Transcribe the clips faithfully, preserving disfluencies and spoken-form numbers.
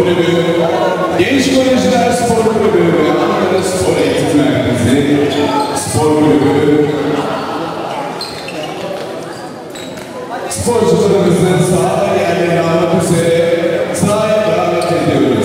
Kulübü, Genç Kolejler Spor Kulübü ve Ankara Spor Eğitim Merkezi Spor Kulübü sporcularımızın sahada yerlerini almak üzere sahaya davet ediyoruz.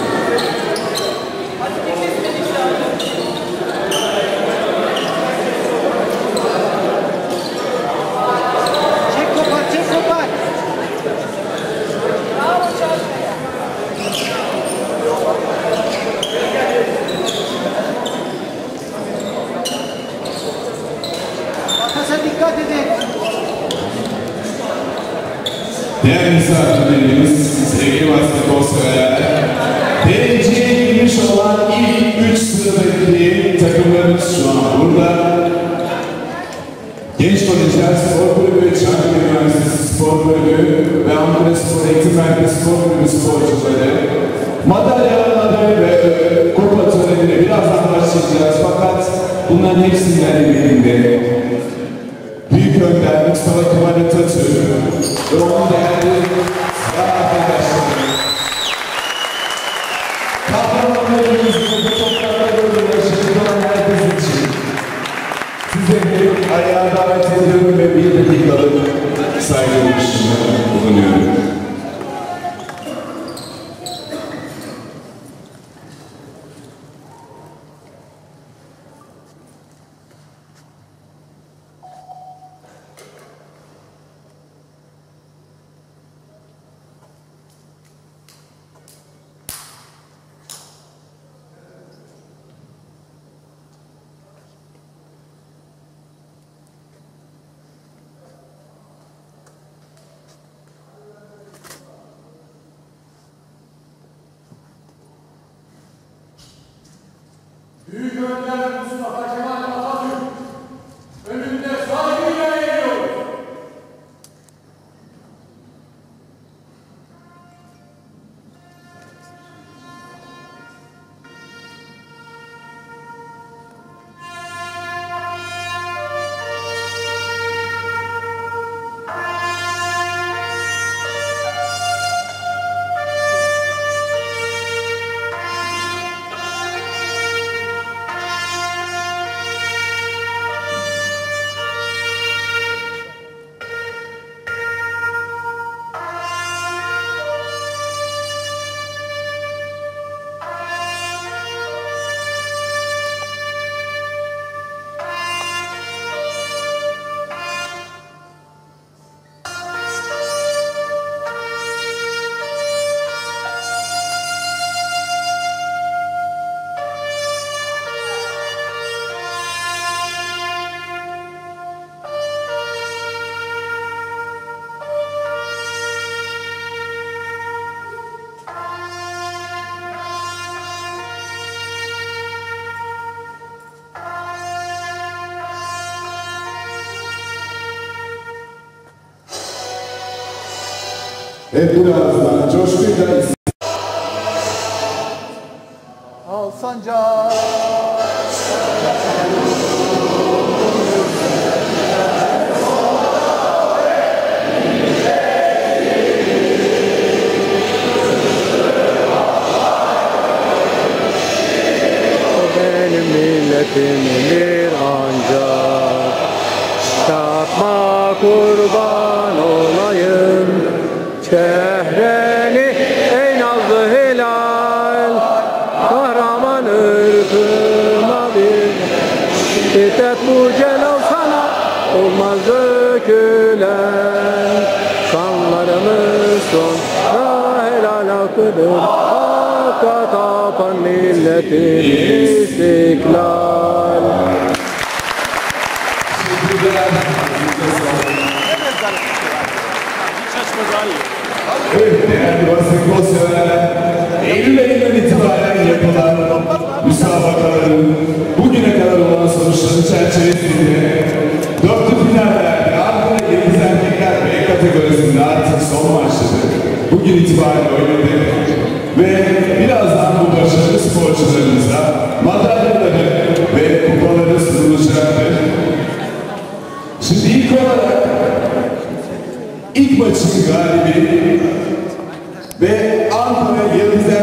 Değerli misafirlerimiz, sevgili basketbol severler, dereceye girmiş olan ilk üç sıradaki takımlarımız şu an burada. Genç Kolejler Spor Kulübü, Çankırı Üniversitesi Spor Kulübü ve Ankara Spor Eğitim Merkezi Spor Kulübü sporcuları madalyaları ve kupa törenine birazdan başlayacağız. Fakat bunların hepsinden birlikte Büyük Önder Mustafa Kemal Atatürk ve onun değerli silah arkadaşları, kahramanlarımızın bu topraklarda ulaşıcı olan herkes için sizleri ayağa davet ediyorum ve bir dakikalık saygı duruşunda bulunuyorum. Büyük Önder Mustafa Kemal Atatürk önünde saygıyla eğiliyor. Ve birazdan coşkuyla Al sancak. Benim milletimdir ancak tapma kurban olayım. Çehreni ey nazlı hilal, kahraman ırkıma bir şiddet bu celal sana olmaz dökülen. Kanlarımız sonra helal hakkıdır, hakka tapan milletin istiklal. Evet, değerli basketbol severler, Eylül ayından itibaren yapılan müsabakaların bugüne kadar olan sonuçları çerçevesinde dörtlü finallerde Ankara Yıldız Erkekler B kategorisinde artık son maçları bugün itibaren oynadı ve birazdan bu başarılı sporcularımıza madalyaları ve kupaları sunulacaktır. Şimdi ilk olarak ilk maçın galibi ve Ankara Yıldız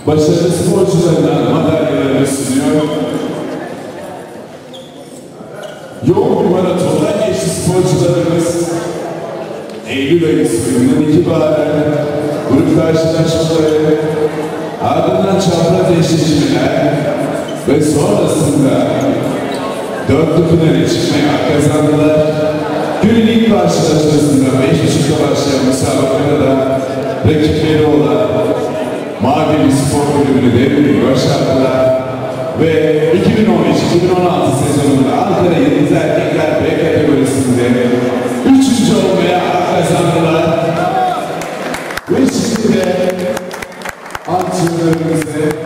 başarılı sporcularına madalyalarını sunuyor. Yoğun bir maratondan geçti sporcularımız. Eylül ayı sürümünden itibaren grup karşılaşmaları, ardından çapraz eşleşmeler ve sonrasında dörtlü finale çıkmaya hak kazandılar. Günün ilk karşılaşmasında beş buçukta başlayan müsabakada da rakipleri olan Mardin Spor Kulübü'nü devirmeyi başardılar ve iki bin on beş iki bin on altı sezonunda Ankara Yıldız Erkekler B kategorisinde üçüncü olmaya hak kazandılar. Ve şimdi de antrenörümüze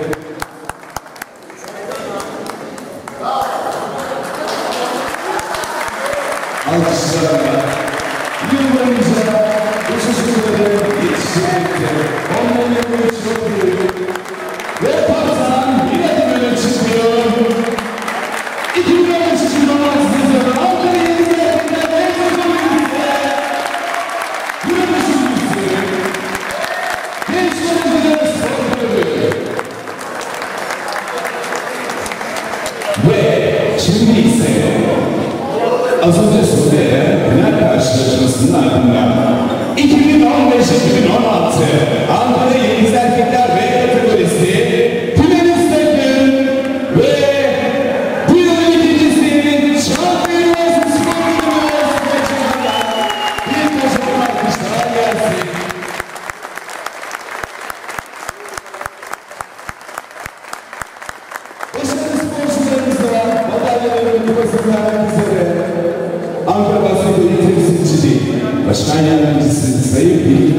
alkışlarla yıllarınca bu çocukları yetiştirmekte onların yolu çok büyük ve Partizan bir adım öne çıkıyor. iki bin on beş iki bin on altı sezonu Ankara Yıldız Erkekler B kategorisinde yürümüşümüzü Genç Oyuncular Spor Kulübü ve şimdi ise az önce söylenen final karşılaşmasının ardından iki bin on beş iki bin on altı Ankara Yıldız Erkekler B kategorisi finalistleri ve bu yılın ikincisi Çankaya Üniversitesi Spor Kulübü bir kocaman alkışlar gelsin. Başarılı sporcularımızla madalyaların kupasını vermek üzere Ankara Basketbol temsilciliği Başkan Yardımcısı Sayın Bil.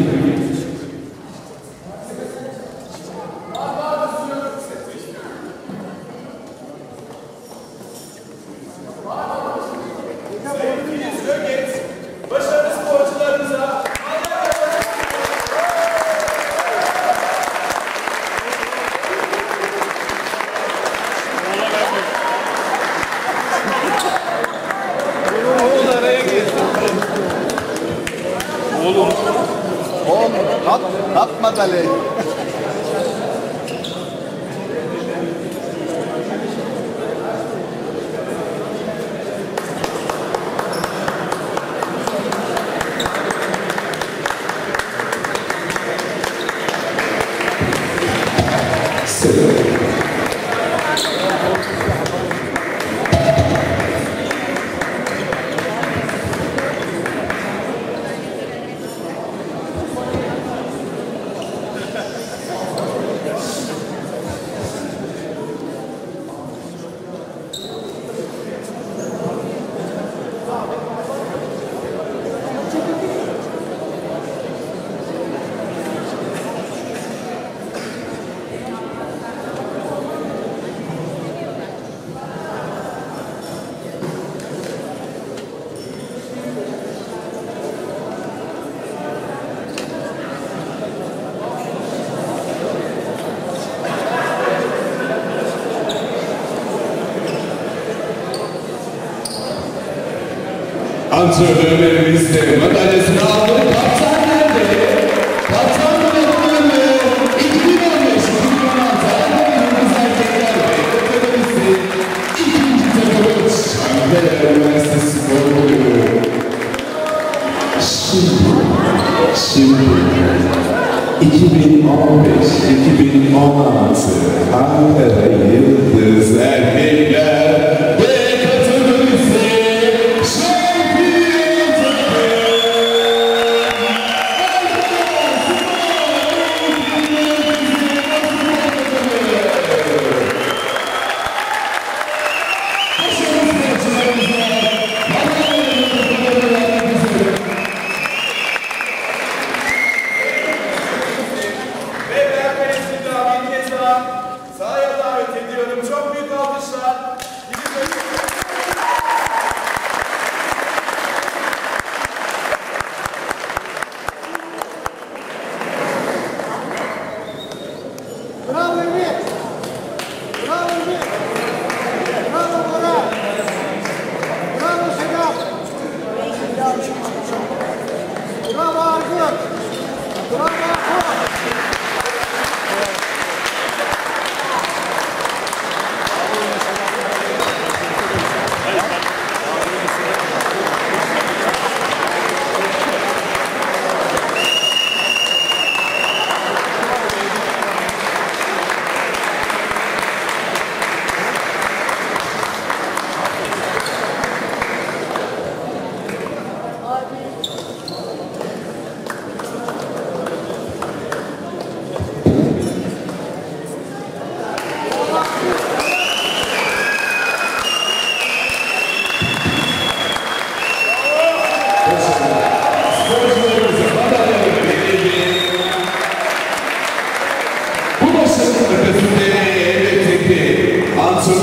Başarılı sporcularımıza Oğlum at, at madalyayı. Antrenörlerimiz de madalyasını aldı. Kaptan nerede? Kaptan Kulübü iki bin on beş iki bin on altı Ankara Yıldız Erkekler B kategorisi ikinci takımı Çankaya Üniversitesi Spor Kulübü. Şimdi, şimdi iki bin on beş iki bin on altı Ankara Yıldız Erkekler B kategorisi ve ben Pelis'in daha bir kez daha sahaya davet ediyorum. Çok büyük alkışlar.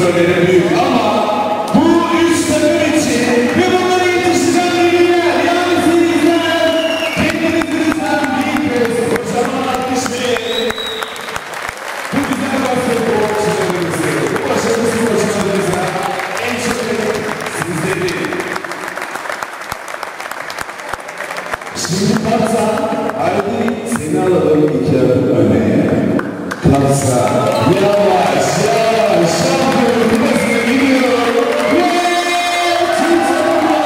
sponsorları büyük ama bu üç takım için ve bunları yetiştiren bilgiler yani sizler kendinizi lütfen bir kez kocaman alkışlayın. Bu güzel basketbol koçlarımızı, bu başarılı koçlarımıza en çok sizleri. Şimdi Kapsa, hadi seni alalım iki adım öne. Kapsa, yavaş yavaş şampiyonun kupasına gidiyor. Ve tutma!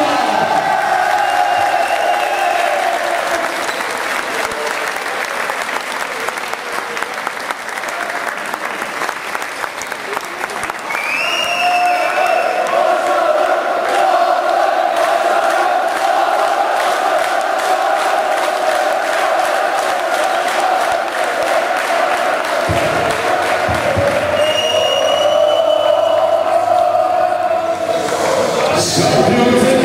Şampiyon